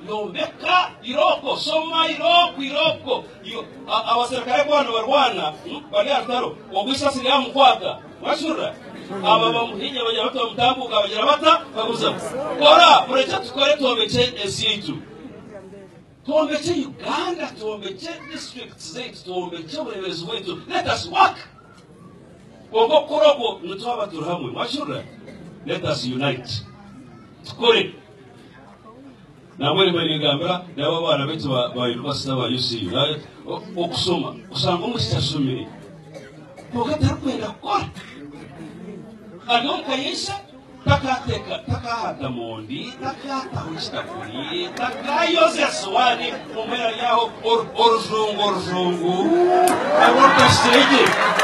yombeka iroko soma iroko abasirikare bwana barwana bari ataro ogwisa siriya mukwata bashura aba bamuhinya bajya bato mutambuka bagira bata baguza kora mureke tukore tombeke esitu tombeke Uganda tombeke district state tombeke ubuyobozi bwetu let us work Kongo koroko nutwaba turhamwe bashura let us unite tukore namwe barigambira nabo bana betu ba university ba UCU okusoma usanga umusitashumire pogatarkwenda kora Adonka yesha takahata mondi takahata uchitafuriye takayoze swali umera yaho orzungu aborta stage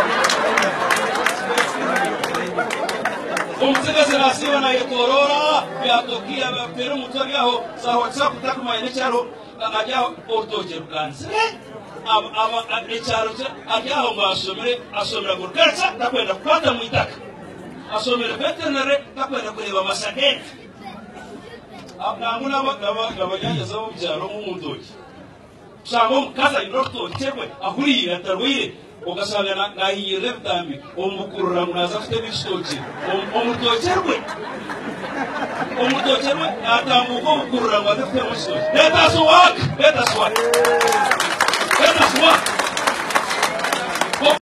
umtega nasiba na yetorora byatokia bapero mutori yaho za WhatsApp takuma inecharo ajyaho ordoje rukanse aba echaro ajyaho asomera gurgatsa takwenda kwata muitaka asomera veterinary takwenda kureba masakete abanguna abajyanye zabo byaro mu mundoki usanga umukaza indokto tekwe ahurira tarwire ugasanga na iyi reptambi umukurura munaza afite bistoki umutokerwe atambuko ukurura ngo afite bistoki let us work